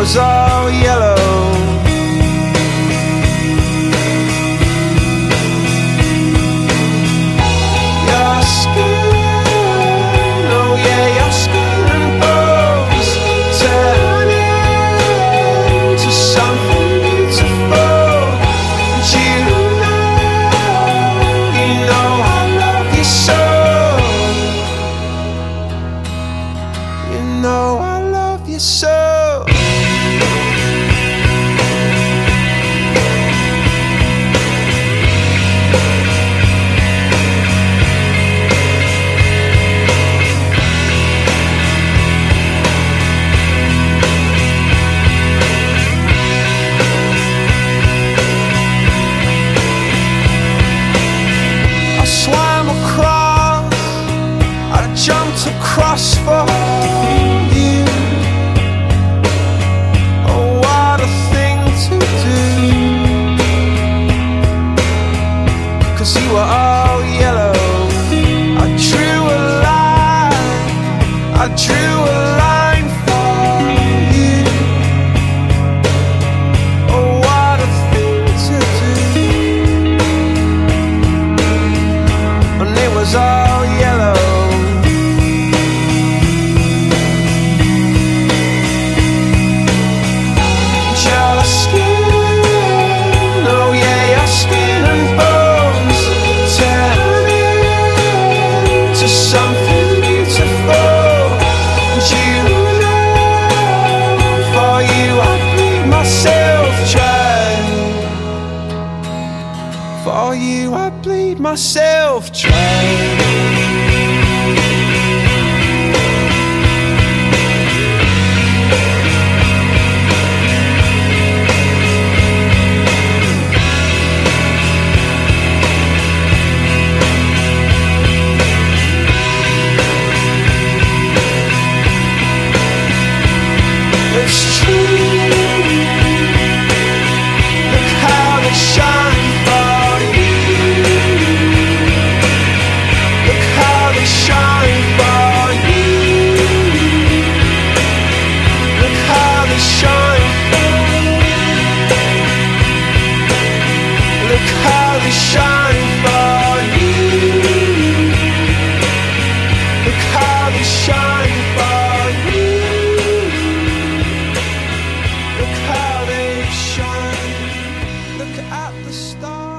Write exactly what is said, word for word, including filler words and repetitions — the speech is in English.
was all yellow. Your skin, oh yeah, your skin and bones turn into something beautiful. And you know, you know I love you so. You know I love you so. I swam across, I jumped across for you. Oh, what a thing to do, 'cause you were all yellow. I drew a line, I drew a line for you. Oh, what a thing to do. And it was all yellow. Your skin, oh yeah, your skin and bones turn into something beautiful. And you know, for you I bleed myself dry. For you I bleed myself dry. It's true. Look how they shine for you. Look how they shine for you. Look how they shine for you. Look how they shine for you. Look how they shine for you. Look how they shine. Look at the stars.